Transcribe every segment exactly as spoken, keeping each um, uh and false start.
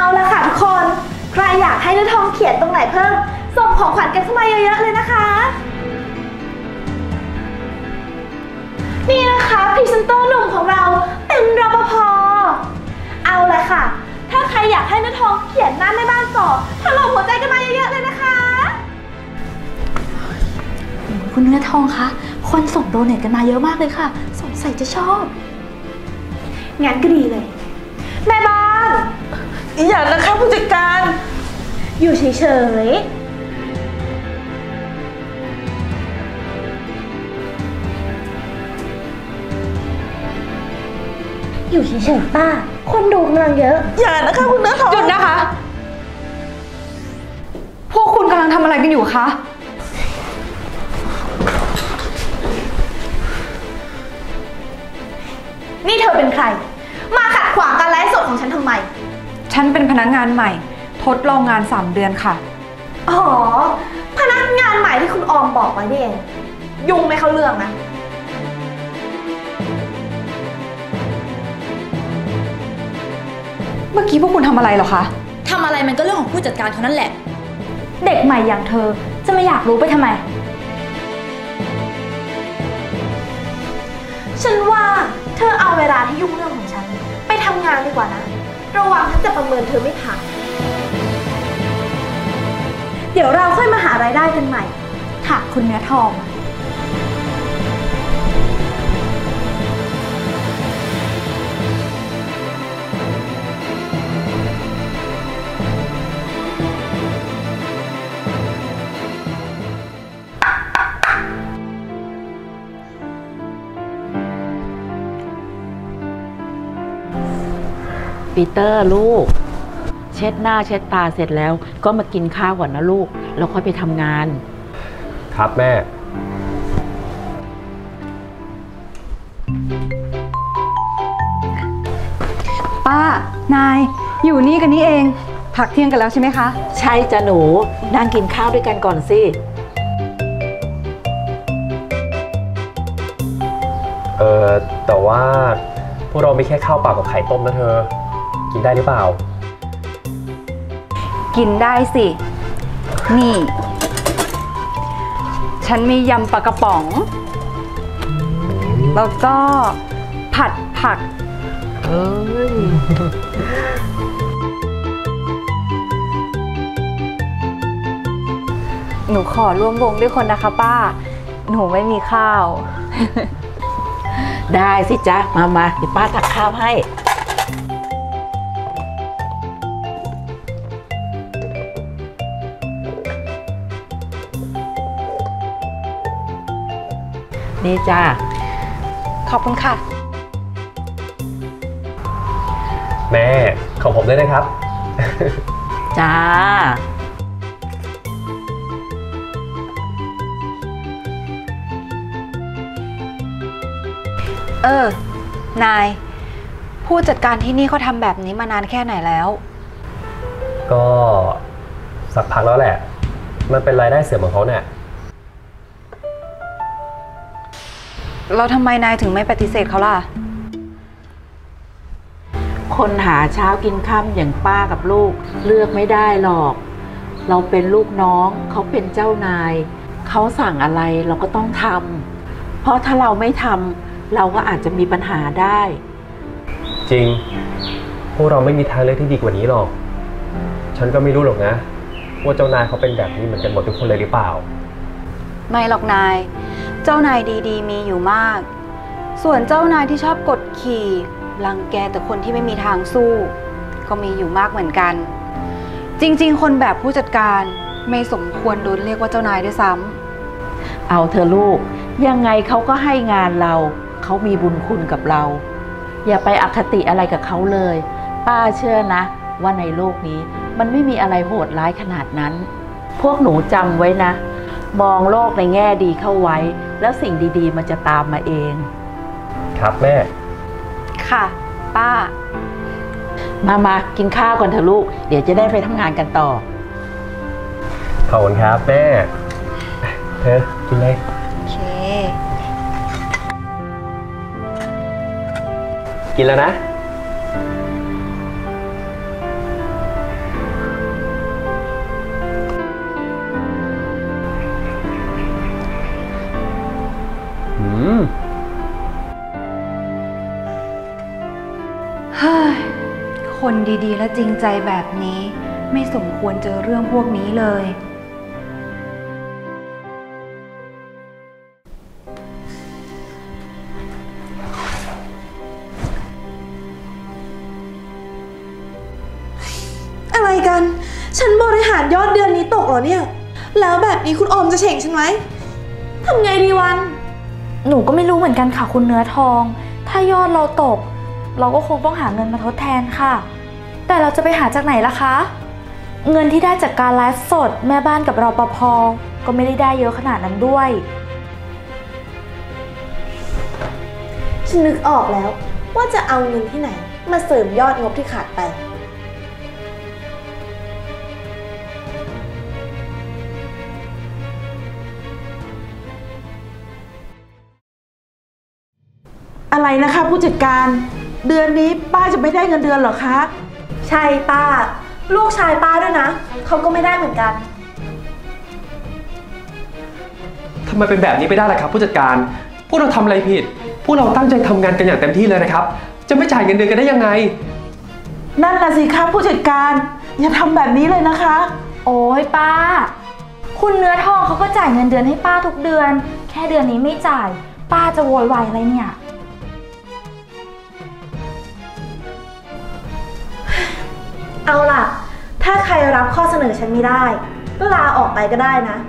ละค่ะทุกคนใครอยากให้เนื้อทองเขียนตรงไหนเพิ่มส่งของขวัญกันเข้ามาเยอะๆเลยนะคะนี่นะคะพรีเซนเตอร์หนุ่มของเราเป็นรปภ.เอาเลยค่ะถ้าใครอยากให้เนื้อทองเขียนหน้าแม่บ้านต่อถล่มหัวใจกันมาเยอะๆเลยนะคะคุณเนื้อทองคะคนส่งโดเนทกันมาเยอะมากเลยค่ะสงสัยจะชอบงั้นก็ดีเลยแม่บ้านอย่านะคะผู้จัดการอยู่เฉยๆอยู่เฉยๆป้าคนดูกำลังเยอะอย่านะคะคุณเนื้อทองหยุดนะคะพวกคุณกำลังทำอะไรกันอยู่คะนี่เธอเป็นใครมาขัดขวางการไลฟ์สดของฉันทำไมฉันเป็นพนักงานใหม่ทดลองงานสามเดือนค่ะอ๋อพนักงานใหม่ที่คุณออมบอกไว้นี่เองยุ่งไม่เข้าเรื่องนะเมื่อกี้พวกคุณทำอะไรเหรอคะทำอะไรมันก็เรื่องของผู้จัดการเขานั่นแหละเด็กใหม่อย่างเธอจะไม่อยากรู้ไปทำไมฉันว่าเธอเอาเวลาที่ยุ่งเรื่องของฉันไปทำงานดีกว่านะระวังฉันจะประเมินเธอไม่ผ่านเดี๋ยวเราค่อยมาหารายได้กันใหม่ค่ะคุณเนื้อทองปีเตอร์ลูกเช็ดหน้าเช็ดตาเสร็จแล้วก็มากินข้าวก่อนนะลูกแล้วค่อยไปทำงานครับแม่ป้านายอยู่นี่กันนี่เองพักเที่ยงกันแล้วใช่ไหมคะใช่จ้ะหนูนั่งกินข้าวด้วยกันก่อนสิเออแต่ว่าพวกเราไม่แค่ข้าวเปล่ากับไข่ต้มนะเธอกินได้หรือเปล่ากินได้สินี่ฉันมียำปลากระป๋องแล้วก็ผัดผักเอ้ยหนูขอร่วมวงด้วยคนนะคะป้าหนูไม่มีข้าวได้สิจ๊ะมามาเดี๋ยวป้าตักข้าวให้นี่จ้าขอบคุณค่ะแม่ของผมด้วยนะครับจ้าเออนายผู้จัดการที่นี่เขาทำแบบนี้มานานแค่ไหนแล้วก็สักพักแล้วแหละมันเป็นรายได้เสริมของเขาเนี่ยแล้วทำไมนายถึงไม่ปฏิเสธเขาล่ะคนหาเช้ากินค่ำอย่างป้ากับลูกเลือกไม่ได้หรอกเราเป็นลูกน้องเขาเป็นเจ้านายเขาสั่งอะไรเราก็ต้องทำเพราะถ้าเราไม่ทำเราก็อาจจะมีปัญหาได้จริงพวกเราไม่มีทางเลือกที่ดีกว่านี้หรอกฉันก็ไม่รู้หรอกนะว่าเจ้านายเขาเป็นแบบนี้เหมือนกันหมดทุกคนเลยหรือเปล่าไม่หรอกนายเจ้านายดีๆมีอยู่มากส่วนเจ้านายที่ชอบกดขี่รังแกแต่คนที่ไม่มีทางสู้ก็มีอยู่มากเหมือนกันจริงๆคนแบบผู้จัดการไม่สมควรโดนเรียกว่าเจ้านายด้วยซ้ำเอาเธอลูกยังไงเขาก็ให้งานเราเขามีบุญคุณกับเราอย่าไปอคติอะไรกับเขาเลยป้าเชื่อนะว่าในโลกนี้มันไม่มีอะไรโหดร้ายขนาดนั้นพวกหนูจำไว้นะมองโลกในแง่ดีเข้าไว้แล้วสิ่งดีๆมันจะตามมาเองครับแม่ค่ะป้ามามากินข้าวก่อนเถอะลูกเดี๋ยวจะได้ไปทำงานกันต่อขอบคุณครับแม่เธอกินเลยโอเคกินแล้วนะดีๆ และจริงใจแบบนี้ ไม่สมควรเจอเรื่องพวกนี้เลยอะไรกัน ฉันบริหารยอดเดือนนี้ตกเหรอเนี่ย แล้วแบบนี้คุณออมจะเฉ่งฉันไหมทำไงดีวันหนูก็ไม่รู้เหมือนกันค่ะคุณเนื้อทอง ถ้ายอดเราตก เราก็คงต้องหาเงินมาทดแทนค่ะ แต่เราจะไปหาจากไหนล่ะคะ เงินที่ได้จากการไลฟ์สดแม่บ้านกับรปภก็ไม่ได้ได้เยอะขนาดนั้นด้วยฉันนึกออกแล้วว่าจะเอาเงินที่ไหนมาเสริมยอดงบที่ขาดไปอะไรนะคะผู้จัดการเดือนนี้ป้าจะไม่ได้เงินเดือนเหรอคะใช่ป้า ลูกชายป้าด้วยนะ เขาก็ไม่ได้เหมือนกันทำไมเป็นแบบนี้ไปได้ล่ะครับผู้จัดการ พวกเราทำอะไรผิด พวกเราตั้งใจทำงานกันอย่างเต็มที่เลยนะครับ จะไม่จ่ายเงินเดือนกันได้ยังไงนั่นน่ะสิคะผู้จัดการอย่าทำแบบนี้เลยนะคะโอ้ยป้า คุณเนื้อทองเขาก็จ่ายเงินเดือนให้ป้าทุกเดือน แค่เดือนนี้ไม่จ่าย ป้าจะโวยวายอะไรเนี่ยเอาล่ะ ถ้าใครรับข้อเสนอฉันไม่ได้ ก็ลาออกไปก็ได้นะ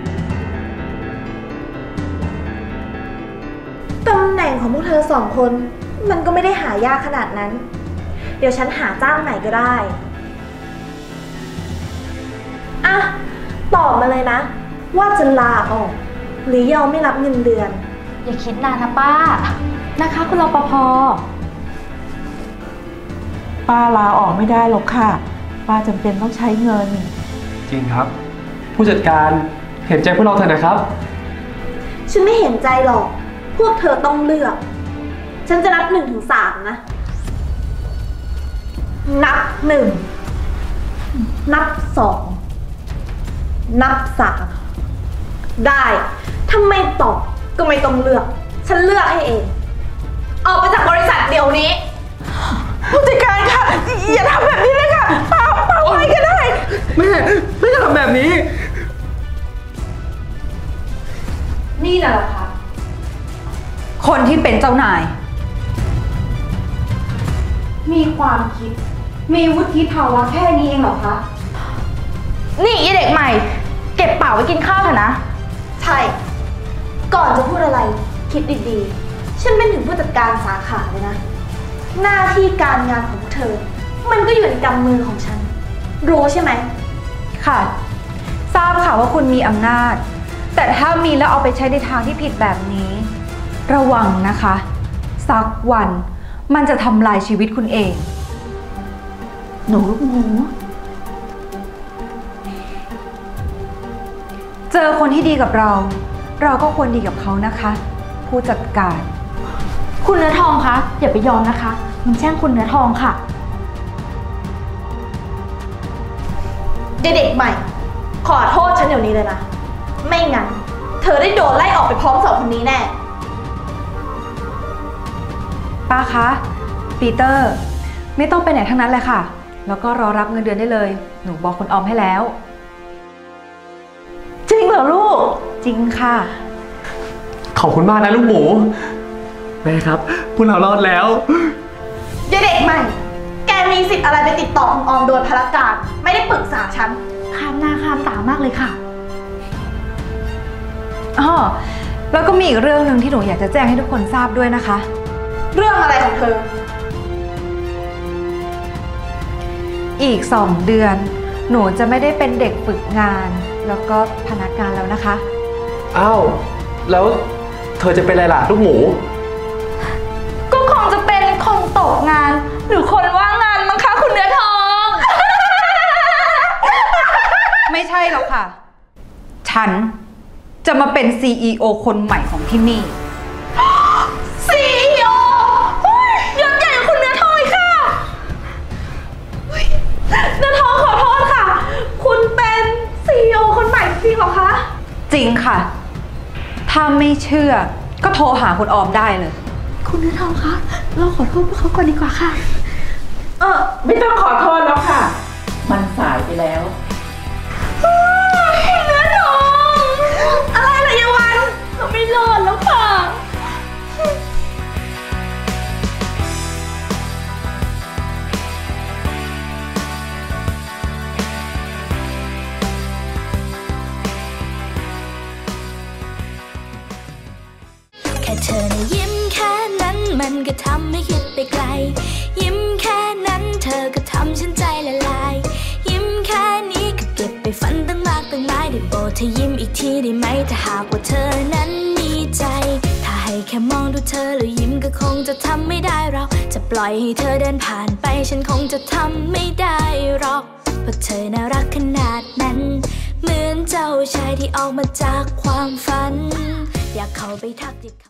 ตำแหน่งของพวกเธอสองคน มันก็ไม่ได้หายากขนาดนั้น เดี๋ยวฉันหาจ้างใหม่ก็ได้อ่ะตอบมาเลยนะ ว่าจะลาออก หรือยอมไม่รับเงินเดือนอย่าคิดนานนะป้า นะคะคุณรปภป้าลาออกไม่ได้หรอกค่ะ ป้าจำเป็นต้องใช้เงินจริงครับ ผู้จัดการเห็นใจพวกเราเถอะนะครับฉันไม่เห็นใจหรอก พวกเธอต้องเลือก ฉันจะนับหนึ่งถึงสามนะ นับหนึ่ง นับสอง นับสาม ได้ ถ้าไม่ตอบก็ไม่ต้องเลือก ฉันเลือกให้เอง ออกไปจากบริษัทเดี๋ยวนี้ผู้จัดการค่ะอย่าทำแบบนี้เลยค่ะป้าป้าไว้ก็ได้แม่ไม่จะทำแบบนี้นี่น่ะเหรอคะคนที่เป็นเจ้านาย มีความคิด มีวุฒิภาวะแค่นี้เองเหรอคะนี่ไอเด็กใหม่ เก็บเป่าไว้กินข้าวเถอะนะใช่ ก่อนจะพูดอะไร คิดดีๆ ฉันเป็นถึงผู้จัดการสาขาเลยนะ หน้าที่การงานของพวกเธอ มันก็อยู่ในกำมือของฉัน รู้ใช่ไหมค่ะ ทราบค่ะว่าคุณมีอำนาจ แต่ถ้ามีแล้วเอาไปใช้ในทางที่ผิดแบบนี้ ระวังนะคะ สักวันมันจะทำลายชีวิตคุณเองหนูลูกหมูเจอคนที่ดีกับเรา เราก็ควรดีกับเขานะคะ ผู้จัดการคุณเนื้อทองคะ อย่าไปยอมนะคะ มันแช่งคุณเนื้อทองค่ะเด็กใหม่ ขอโทษฉันเดี๋ยวนี้เลยนะ ไม่งั้น เธอได้โดนไล่ออกไปพร้อมสองคนนี้แน่ป้าคะ ปีเตอร์ ไม่ต้องไปไหนทั้งนั้นเลยค่ะ แล้วก็รอรับเงินเดือนได้เลย หนูบอกคุณออมให้แล้วจริงเหรอลูกจริงค่ะขอบคุณมากนะลูกหมู แม่ครับ พวกเรารอดแล้วเด็กใหม่ แกมีสิทธิ์อะไรไปติดต่อคุณออมโดยพลการ ไม่ได้ปรึกษาฉันข้ามหน้าข้ามตามากเลยค่ะอ๋อ แล้วก็มีอีกเรื่องหนึ่งที่หนูอยากจะแจ้งให้ทุกคนทราบด้วยนะคะเรื่องอะไรของเธออีกสองเดือน หนูจะไม่ได้เป็นเด็กฝึกงาน แล้วก็พนักงานแล้วนะคะอ้าว แล้วเธอจะเป็นอะไรล่ะลูกหมูก็คงจะเป็นคนตกงาน หรือคนว่างงานมั้งคะคุณเนื้อทองไม่ใช่หรอกค่ะ ฉันจะมาเป็น ซี อี โอ คนใหม่ของที่นี่ซี อี โอ ยศใหญ่กว่าคุณเนื้อทองเลยค่ะเฮ้ยเนื้อทองขอโทษค่ะ คุณเป็น ซี อี โอ คนใหม่จริงเหรอคะจริงค่ะ ถ้าไม่เชื่อก็โทรหาคุณออมได้เลยคุณเนื้อทองคะ เราขอโทษพวกเขาก่อนดีกว่าค่ะเออไม่ต้องขอโทษแล้วค่ะมันสายไปแล้วเนื้อทองอะไรล่ะยายวันเราไม่รอดแล้วค่ะแค่เธอนะยิ้มแค่นั้นมันก็ทำให้คิดไปไกลยิ้มแค่นั้นเธอก็ทำฉันใจละลายยิ้มแค่นี้ก็เก็บไปฝันตั้งมากตั้งหลายได้โปรดเธอยิ้มอีกทีได้ไหมถ้าหากว่าเธอนั้นมีใจถ้าให้แค่มองดูเธอแล้วยิ้มก็คงจะทำไม่ได้เราจะปล่อยให้เธอเดินผ่านไปฉันคงจะทำไม่ได้หรอกเพราะเธอน่ารักขนาดนั้นเหมือนเจ้าชายที่ออกมาจากความฝันอยากเข้าไปทักทิ